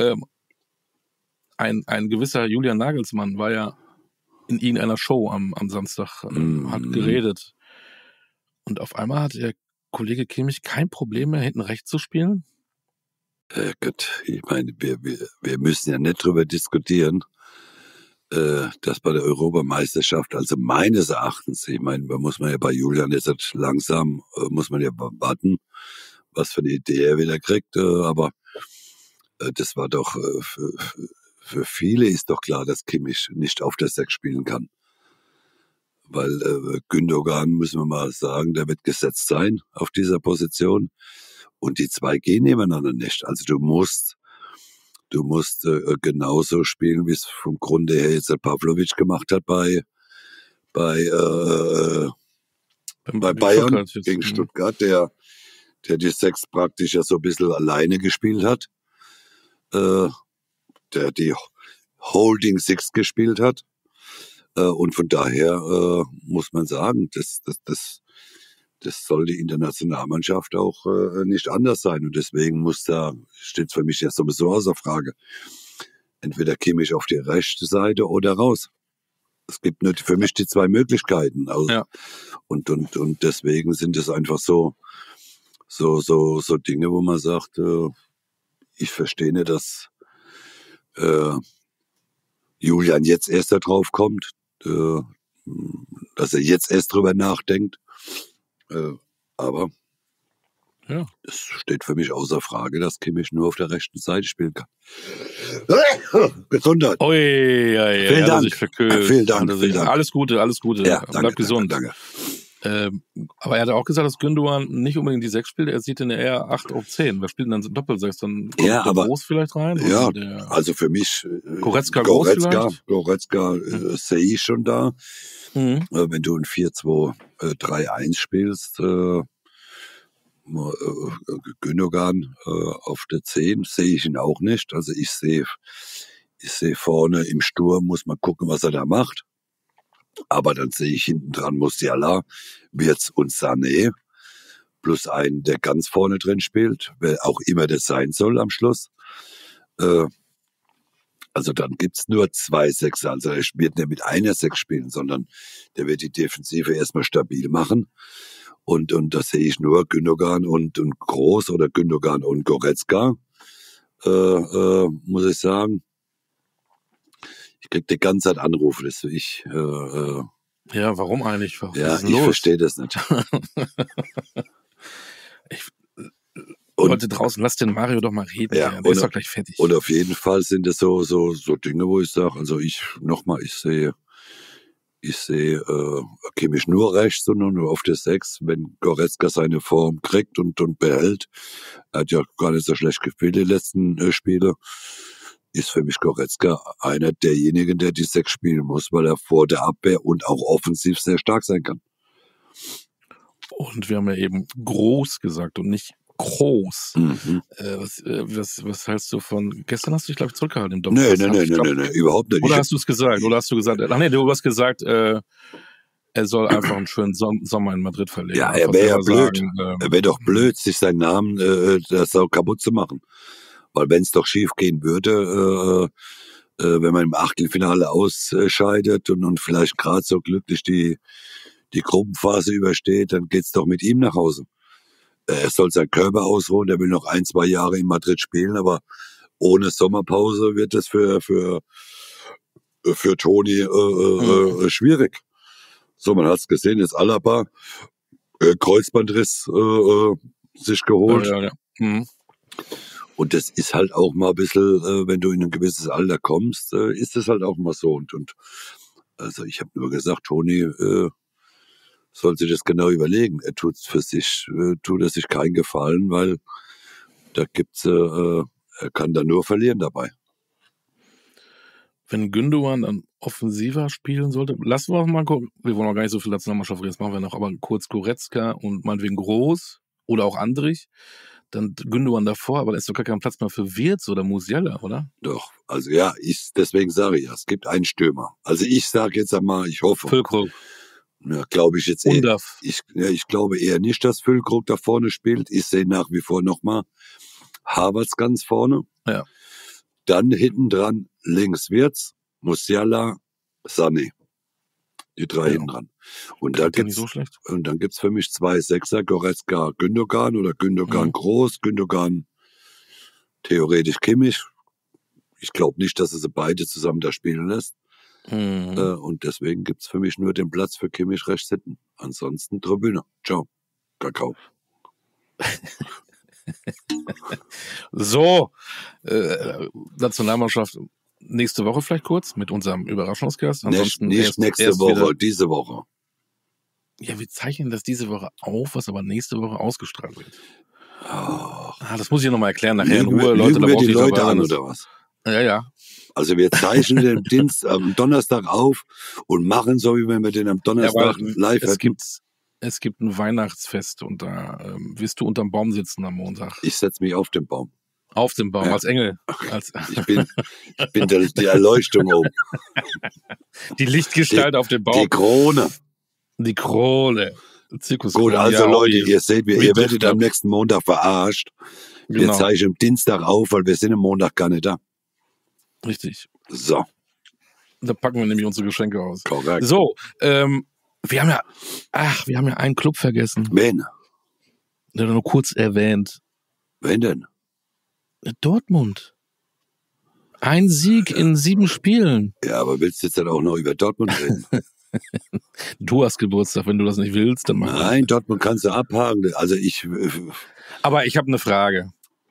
ein gewisser Julian Nagelsmann war ja in irgendeiner Show am Samstag, hat geredet. Und auf einmal hat der Kollege Kimmich kein Problem mehr, hinten rechts zu spielen. Gut, ich meine, wir müssen ja nicht drüber diskutieren, dass bei der Europameisterschaft, also meines Erachtens, ich meine, da muss man ja bei Julian jetzt langsam, muss man ja warten, was für eine Idee er wieder kriegt, aber das war doch, für viele ist doch klar, dass Kimmich nicht auf der 6 spielen kann. Weil Gündogan, müssen wir mal sagen, der wird gesetzt sein auf dieser Position. Und die zwei gehen nebeneinander nicht. Also du musst genauso spielen, wie es vom Grunde her jetzt der Pavlovic gemacht hat bei Bayern Stuttgart jetzt. gegen Stuttgart, der die 6 praktisch ja so ein bisschen alleine gespielt hat, der die Holding 6 gespielt hat. Und von daher muss man sagen, das soll die Internationalmannschaft auch nicht anders sein. Und deswegen steht für mich ja sowieso außer Frage. Entweder Kimmich auf die rechte Seite oder raus. Es gibt nur für mich die 2 Möglichkeiten. Also, Ja. Und deswegen sind es einfach so Dinge, wo man sagt, ich verstehe nicht, dass Julian jetzt erst da drauf kommt, dass er jetzt erst drüber nachdenkt. Aber Ja. es steht für mich außer Frage, dass Kimmich nur auf der rechten Seite spielen kann. Gesundheit. Ui, Vielen hat er Dank. sich verkühlt. Vielen Dank, Hat er sich, vielen Dank. Alles Gute. Ja, danke, Bleib gesund. Danke. Aber er hat auch gesagt, dass Gündogan nicht unbedingt die 6 spielt, er sieht in der eher 8 auf 10. Wer spielt denn dann Doppel-6? Dann kommt Ja, der aber- Groß vielleicht rein? Ja, Oder der also für mich Goretzka groß vielleicht? Goretzka sehe ich schon da. Mhm. Wenn du ein 4-2-3-1 spielst, Gündogan auf der 10 sehe ich ihn auch nicht. Also ich sehe vorne im Sturm, muss man gucken, was er da macht. Aber dann sehe ich hinten dran Musiala, Wirtz und Sané. Plus einen, der ganz vorne drin spielt, wer auch immer das sein soll am Schluss. Also dann gibt's nur 2 Sechser. Also er wird nicht mit einer 6 spielen, sondern der wird die Defensive erstmal stabil machen. Und das sehe ich nur Gündogan und Groß oder Gündogan und Goretzka, muss ich sagen. Ich krieg die ganze Zeit Anrufe, das Ja, warum eigentlich? Was ja, ist denn ich los? verstehe das nicht. Und- Leute draußen, lasst den Mario doch mal reden. Ja, Der ist doch gleich fertig. Und auf jeden Fall sind es so Dinge, wo ich sage, also ich sehe Kimmich nur rechts und nur auf der 6, wenn Goretzka seine Form kriegt und behält. Er hat ja gar nicht so schlecht gespielt die letzten Spiele. Ist für mich Goretzka einer derjenigen, der die 6 spielen muss, weil er vor der Abwehr und auch offensiv sehr stark sein kann. Und wir haben ja eben groß gesagt und nicht groß. Mhm. Was hältst du von, gestern hast du dich, glaube ich, zurückgehalten im Doppel. Nee, überhaupt nicht. Oder hast du es gesagt? Oder hast du gesagt, du hast gesagt, er soll einfach einen schönen Sommer in Madrid verleben. Ja, er Einfach wäre ja selber blöd. sagen, Er wäre doch blöd, sich seinen Namen das auch kaputt zu machen. Weil wenn es doch schief gehen würde, wenn man im Achtelfinale ausscheidet und vielleicht gerade so glücklich die Gruppenphase übersteht, dann geht's doch mit ihm nach Hause. Er soll seinen Körper ausruhen, der will noch 1-2 Jahre in Madrid spielen, aber ohne Sommerpause wird es für Toni schwierig. So, man hat's gesehen, jetzt Alaba, Kreuzbandriss sich geholt. Ja. Mhm. Und das ist halt auch mal ein bisschen, wenn du in ein gewisses Alter kommst, ist es halt auch mal so. Und also ich habe nur gesagt, Toni soll sich das genau überlegen. Er tut sich keinen Gefallen, weil da er kann da nur verlieren dabei. Wenn Gündogan dann offensiver spielen sollte, lassen wir mal gucken. Wir wollen auch gar nicht so viel Nationalmannschaft reden, das machen wir noch, aber kurz Goretzka und meinetwegen Groß oder auch Andrich, dann Gündogan davor, aber da ist doch gar kein Platz mehr für Wirtz oder Musiala, oder? Doch, also ja, deswegen sage ich ja, es gibt einen Stürmer. Also ich sage jetzt einmal, ich hoffe. Füllkrug. Ja, glaube ich jetzt eher. Undav. Ich glaube eher nicht, dass Füllkrug da vorne spielt. Ich sehe nach wie vor nochmal Havertz ganz vorne. Ja. Dann hinten dran links Wirtz, Musiala, Sané. Die drei hinten dran. Und da Nicht so schlecht. und dann gibt's für mich 2 Sechser, Goretzka, Gündogan oder Gündogan groß, Gündogan theoretisch Kimmich. Ich glaube nicht, dass er sie beide zusammen da spielen lässt. Und deswegen gibt's für mich nur den Platz für Kimmich rechts hinten. Ansonsten Tribüne. Ciao. Kakao. So, Nationalmannschaft nächste Woche vielleicht kurz mit unserem Überraschungsgast. Ansonsten nicht nächste Woche, wieder, diese Woche. Ja, wir zeichnen das diese Woche auf, was aber nächste Woche ausgestrahlt wird. Oh. Das muss ich nochmal erklären nachher in Ruhe. Leute, da die Leute an oder was? Ja. Also wir zeichnen den Dienst am Donnerstag auf und machen so, wie wenn wir den am Donnerstag live hätten. Es gibt ein Weihnachtsfest und da wirst du unterm Baum sitzen am Montag. Ich setze mich auf den Baum. Auf dem Baum, ja. Als Engel. Ich bin die Erleuchtung oben. Die Lichtgestalt auf dem Baum. Die Krone. Die Krone. Zirkuskrone. Gut, also ja, Leute, ihr seht, ihr werdet am nächsten Montag verarscht. Genau. Wir zeichnen am Dienstag auf, weil wir sind am Montag gar nicht da. Richtig. So. Da packen wir nämlich unsere Geschenke aus. Korrekt. So, wir haben ja einen Club vergessen. Wen? Der nur kurz erwähnt. Wen denn? Dortmund. Ein Sieg in 7 Spielen. Ja, aber willst du jetzt dann auch noch über Dortmund reden? Du hast Geburtstag, wenn du das nicht willst, dann mach. Nein, Dortmund kannst du abhaken. Also Aber ich habe eine Frage.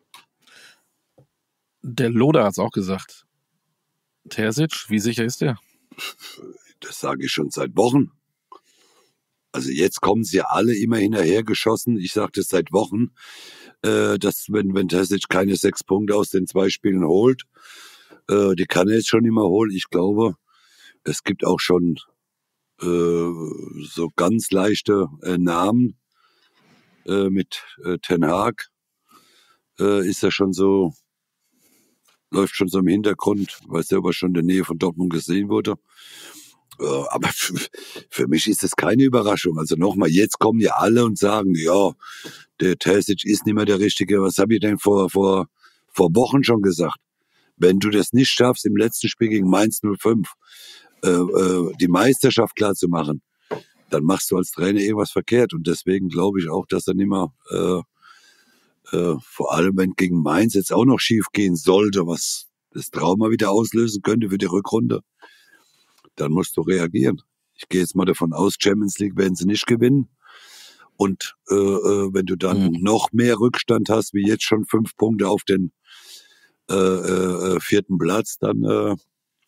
Der Loder hat es auch gesagt. Terzic, wie sicher ist der? Das sage ich schon seit Wochen. Also jetzt kommen sie alle immer hinterhergeschossen. Ich sage das seit Wochen, dass wenn Terzic keine 6 Punkte aus den 2 Spielen holt, die kann er jetzt schon immer holen. Ich glaube, es gibt auch schon so ganz leichte Namen mit Ten Hag. Ist er schon so, läuft schon so im Hintergrund, weiß der, ob er schon in der Nähe von Dortmund gesehen wurde. Aber für mich ist das keine Überraschung. Also nochmal, jetzt kommen ja alle und sagen, ja, der Terzic ist nicht mehr der Richtige. Was habe ich denn vor Wochen schon gesagt? Wenn du das nicht schaffst, im letzten Spiel gegen Mainz 05 die Meisterschaft klar zu machen, dann machst du als Trainer irgendwas verkehrt. Und deswegen glaube ich auch, dass er nicht mehr, vor allem wenn gegen Mainz jetzt auch noch schief gehen sollte, was das Trauma wieder auslösen könnte für die Rückrunde, dann musst du reagieren. Ich gehe jetzt mal davon aus, Champions League werden sie nicht gewinnen. Und wenn du dann noch mehr Rückstand hast, wie jetzt schon 5 Punkte auf den 4. Platz, dann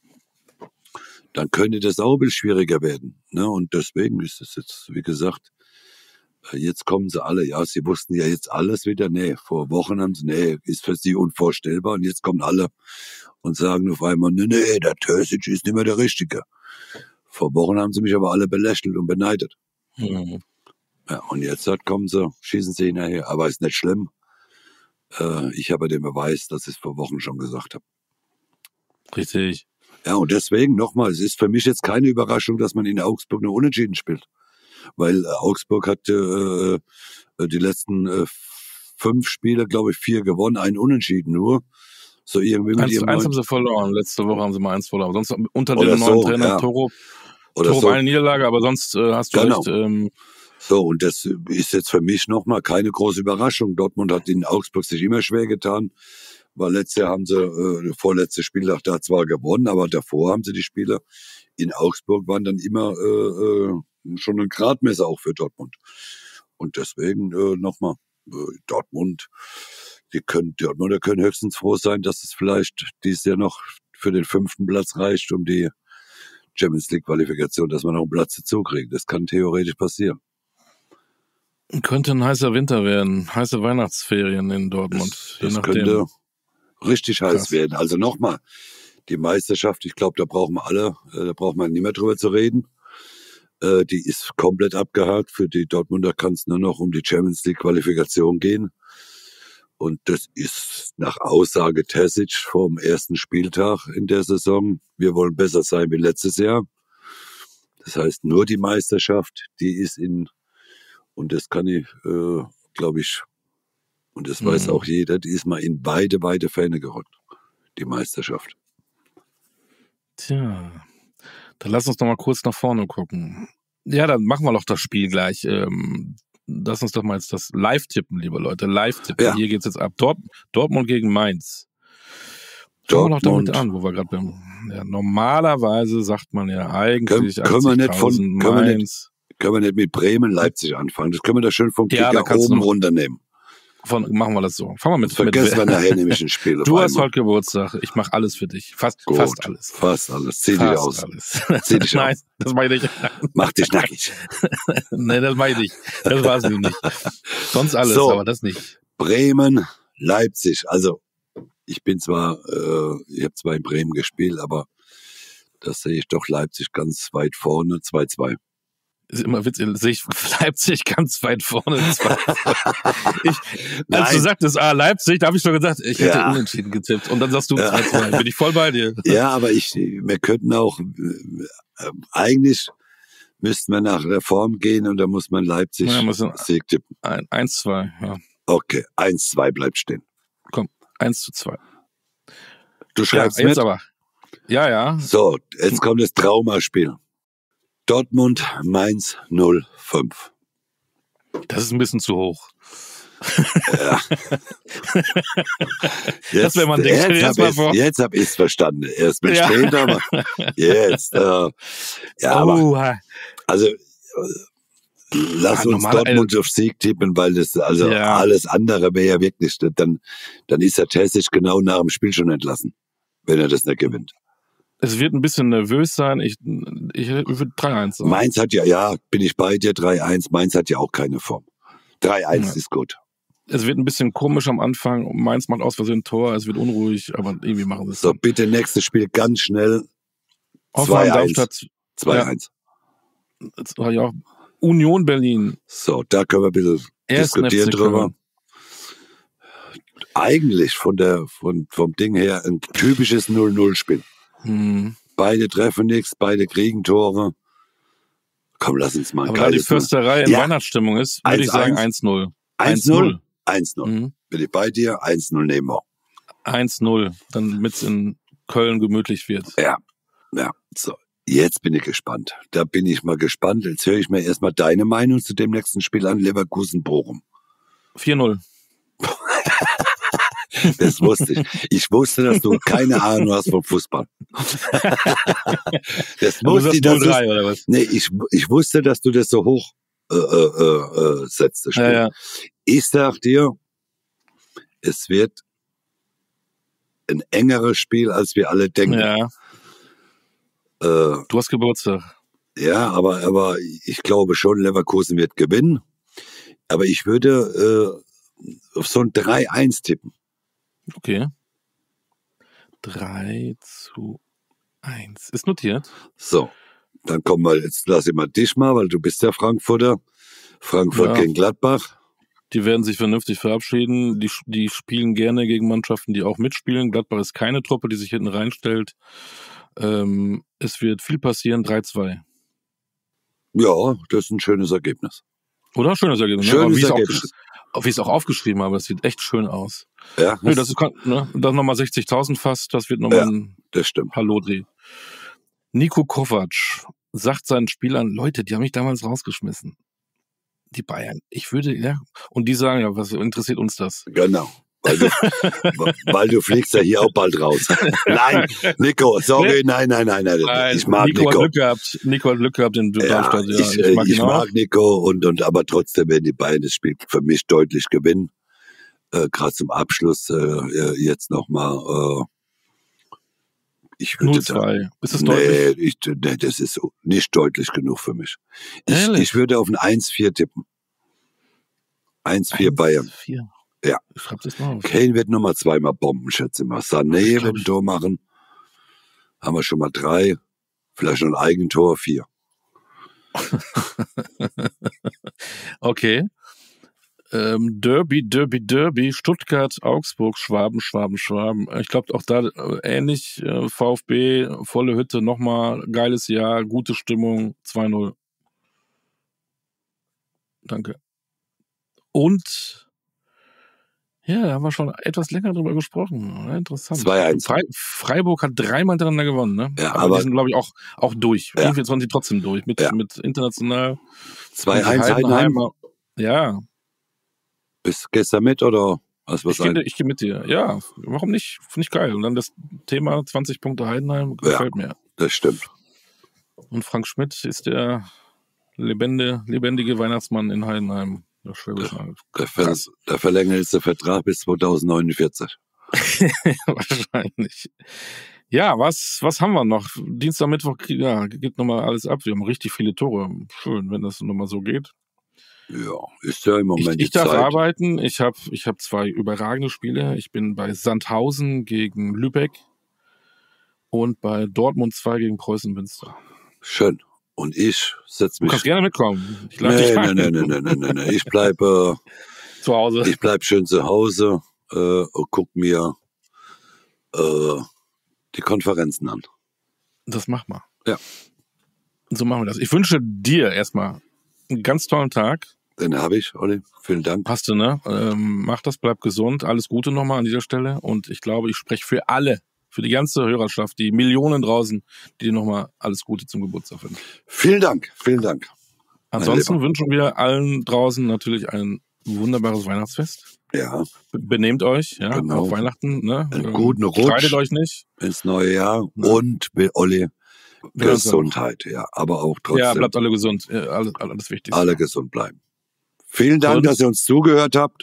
könnte das auch ein bisschen schwieriger werden. Ne? Und deswegen ist es jetzt, wie gesagt, jetzt kommen sie alle. Ja, sie wussten ja jetzt alles wieder. Nee, vor Wochen haben sie, ist für sie unvorstellbar. Und jetzt kommen alle und sagen auf einmal, nee, der Terzic ist nicht mehr der Richtige. Vor Wochen haben sie mich aber alle belächelt und beneidet. Ja, und jetzt schießen sie hinterher. Aber ist nicht schlimm. Ich habe den Beweis, dass ich es vor Wochen schon gesagt habe. Richtig. Ja, und deswegen nochmal, es ist für mich jetzt keine Überraschung, dass man in Augsburg nur unentschieden spielt. Weil Augsburg hat die letzten 5 Spiele, glaube ich, 4 gewonnen, 1 unentschieden nur. So irgendwie mit 1 haben sie verloren. Letzte Woche haben sie mal 1 verloren. Sonst unter dem neuen Trainer ja. Toro eine Niederlage, aber sonst hast du recht. So, und das ist jetzt für mich nochmal keine große Überraschung. Dortmund hat in Augsburg sich immer schwer getan. Weil letztes Jahr haben sie, vorletzte Spieltag da zwar gewonnen, aber davor haben sie die Spiele in Augsburg waren dann immer schon ein Gradmesser auch für Dortmund. Und deswegen nochmal, Dortmunder können höchstens froh sein, dass es vielleicht dieses Jahr noch für den 5. Platz reicht, um die Champions League Qualifikation, dass man noch einen Platz dazu kriegt. Das kann theoretisch passieren. Könnte ein heißer Winter werden, heiße Weihnachtsferien in Dortmund. Das könnte richtig heiß werden. Also nochmal, die Meisterschaft, ich glaube, da braucht man nicht mehr drüber zu reden. Die ist komplett abgehakt. Für die Dortmunder kann es nur noch um die Champions League Qualifikation gehen. Und das ist nach Aussage Terzic vom ersten Spieltag in der Saison. Wir wollen besser sein wie letztes Jahr. Das heißt, nur die Meisterschaft, die ist und das kann ich, glaube ich, und das weiß auch jeder, die ist mal in beide Fähne gerückt, die Meisterschaft. Tja, dann lass uns doch mal kurz nach vorne gucken. Ja, dann machen wir doch das Spiel gleich. Lass uns doch mal jetzt das Live tippen, liebe Leute. Live tippen. Ja. Hier geht's jetzt ab. Dortmund gegen Mainz. Schauen wir doch damit an, wo wir gerade beim. Ja, normalerweise sagt man ja eigentlich können wir nicht mit Bremen, Leipzig anfangen. Das können wir da schön vom Kicker oben runternehmen. Machen wir das so. Fangen wir mit. Vergessen wir nachher nämlich ein Spiel. Du hast heute Geburtstag. Ich mache alles für dich. Fast alles. Fast alles. Zieh dich aus. Zieh dich Nein, aus. Das meine ich nicht. Mach dich nackig. Nein, das meine ich nicht. Das war's nicht. Sonst alles, so, aber das nicht. Bremen, Leipzig. Also, ich bin zwar, ich habe zwar in Bremen gespielt, aber das sehe ich doch Leipzig ganz weit vorne, 2-2. Ist immer witzig, sehe ich Leipzig ganz weit vorne. Als du sagtest, Leipzig, da habe ich schon gesagt, ich hätte unentschieden getippt. Und dann sagst du 2-2. Bin ich voll bei dir. Ja, aber wir könnten auch, eigentlich müssten wir nach Reform gehen und da muss man Leipzig Sieg tippen. 1-2, ja. Okay, 1-2 bleibt stehen. Komm, 1-2. Du schreibst jetzt mit? Aber. Ja. So, jetzt kommt das Traumaspiel. Dortmund, Mainz 05. Das ist ein bisschen zu hoch. Ja. Das wäre man denkt. Jetzt hab ich's verstanden. Erst mit später, aber jetzt. Aber also lass uns Dortmund auf Sieg tippen, weil das alles andere wäre ja wirklich. Dann ist er Terzic genau nach dem Spiel schon entlassen, wenn er das nicht gewinnt. Es wird ein bisschen nervös sein. Ich würde 3-1 sagen. Mainz hat bin ich bei dir, 3-1. Mainz hat ja auch keine Form. 3-1 ist gut. Es wird ein bisschen komisch am Anfang. Mainz macht aus Versehen ein Tor. Es wird unruhig, aber irgendwie machen sie es. So, bitte nächstes Spiel ganz schnell. 2-1. 2-1. Ja. Union Berlin. So, da können wir ein bisschen diskutieren drüber. Eigentlich vom Ding her ein typisches 0-0-Spiel. Beide treffen nichts, beide kriegen Tore. Komm, lass uns mal ein geiles. Aber da die Fürsterei in Weihnachtsstimmung ist, würde ich sagen 1-0. 1-0? 1-0. Bin ich bei dir? 1-0 nehmen wir. 1-0, damit es in Köln gemütlich wird. Ja. So, jetzt bin ich gespannt. Da bin ich mal gespannt. Jetzt höre ich mir erstmal deine Meinung zu dem nächsten Spiel an, Leverkusen-Bochum. 4-0. Das wusste ich. Ich wusste, dass du keine Ahnung hast vom Fußball. Das wusste ich, dass oder was? Nee, ich wusste, dass du das so hoch setzt. Das Spiel. Ja. Ich sag dir, es wird ein engeres Spiel, als wir alle denken. Ja. Du hast Geburtstag. Ja, aber ich glaube schon, Leverkusen wird gewinnen. Aber ich würde auf so ein 3-1 tippen. Okay. 3-1. Ist notiert. So, dann kommen wir, jetzt lass ich mal dich mal, weil du bist ja Frankfurter. Frankfurt gegen Gladbach. Die werden sich vernünftig verabschieden. Die spielen gerne gegen Mannschaften, die auch mitspielen. Gladbach ist keine Truppe, die sich hinten reinstellt. Es wird viel passieren, 3-2. Ja, das ist ein schönes Ergebnis. Oder? Schönes Ergebnis. Schönes Ergebnis. Wie ich es auch aufgeschrieben habe, das sieht echt schön aus. Ja. Nee, das nochmal 60.000 fast, das wird nochmal ein Hallo-Dreh. Niko Kovac sagt seinen Spielern, Leute, die haben mich damals rausgeschmissen. Die Bayern. Und die sagen, ja, was interessiert uns das? Genau. Weil du fliegst ja hier auch bald raus. Nein, Nico, sorry, nein. Ich mag Nico. Nico hat Glück gehabt in Darmstadt. Ich mag Nico und aber trotzdem werden die Bayern das Spiel für mich deutlich gewinnen. Gerade zum Abschluss jetzt nochmal. Ich würde 0-2. Ist das deutlich? Nee, das ist nicht deutlich genug für mich. Ich würde auf ein 1-4 tippen. 1-4 Bayern. 4. Ja. Ich schreib das mal auf. Kane wird nochmal zweimal bomben, schätze ich mal. Sané wird ein Tor machen. Haben wir schon mal 3. Vielleicht noch ein Eigentor, 4. Okay. Derby, Stuttgart, Augsburg, Schwaben. Ich glaube auch da ähnlich, VfB, volle Hütte, nochmal geiles Jahr, gute Stimmung, 2-0. Danke. Und ja, da haben wir schon etwas länger drüber gesprochen. Ja, interessant. 2-1. Freiburg hat 3-mal hintereinander gewonnen, ne? Ja, aber die sind, glaube ich, auch durch. Ja. 44 waren sie trotzdem durch. Mit international. 2-1 Heidenheim. Ja. Bist gestern mit oder was Ich gehe mit dir. Ja, warum nicht? Finde ich geil. Und dann das Thema 20 Punkte Heidenheim gefällt mir. Das stimmt. Und Frank Schmidt ist der lebendige Weihnachtsmann in Heidenheim. Der verlängerte Vertrag bis 2049. Wahrscheinlich. Ja, was haben wir noch? Dienstag, Mittwoch, geht nochmal alles ab. Wir haben richtig viele Tore. Schön, wenn das nochmal so geht. Ja, ist ja im Moment Ich darf arbeiten. Ich hab 2 überragende Spiele. Ich bin bei Sandhausen gegen Lübeck und bei Dortmund 2 gegen Preußen Münster. Schön. Und ich setze mich... Du kannst gerne mitkommen. Ich lade dich ein. Nee. Ich bleibe zu Hause. Ich bleib schön zu Hause und guck mir die Konferenzen an. Das machen wir. Ja. So machen wir das. Ich wünsche dir erstmal einen ganz tollen Tag. Den habe ich, Olli. Vielen Dank. Hast du, ne? Mach das, bleib gesund. Alles Gute nochmal an dieser Stelle. Und ich glaube, ich spreche für alle, für die ganze Hörerschaft, die Millionen draußen, die dir nochmal alles Gute zum Geburtstag wünschen. Vielen Dank. Ansonsten wünschen wir allen draußen natürlich ein wunderbares Weihnachtsfest. Ja. Benehmt euch, ja, genau. Auf Weihnachten, ne? Einen guten Rutsch. Streitet euch nicht. Ins neue Jahr. Ja. Und, Olli, Gesundheit, ja. Aber auch trotzdem. Ja, bleibt alle gesund. Alles Wichtigste. Alle gesund bleiben. Vielen Dank, dass ihr uns zugehört habt.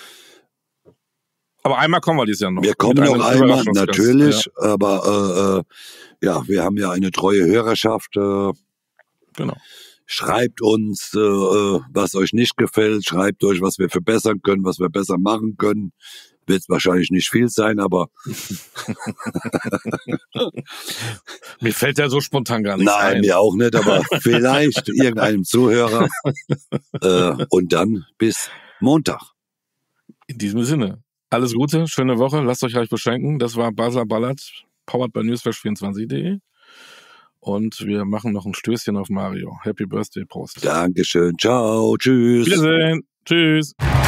Aber einmal kommen wir dieses Jahr noch. Wir kommen noch einmal, natürlich. Ja. Aber wir haben ja eine treue Hörerschaft. Genau. Schreibt uns, was euch nicht gefällt. Schreibt euch, was wir verbessern können, was wir besser machen können. Wird wahrscheinlich nicht viel sein, aber... Mir fällt ja so spontan gar nichts ein. Nein, mir auch nicht, aber vielleicht irgendeinem Zuhörer. Und dann bis Montag. In diesem Sinne, alles Gute, schöne Woche, lasst euch reich beschenken. Das war Basler Ballert, powered by newsflash24.de. Und wir machen noch ein Stößchen auf Mario. Happy Birthday, Prost. Dankeschön, ciao, tschüss. Wiedersehen, tschüss.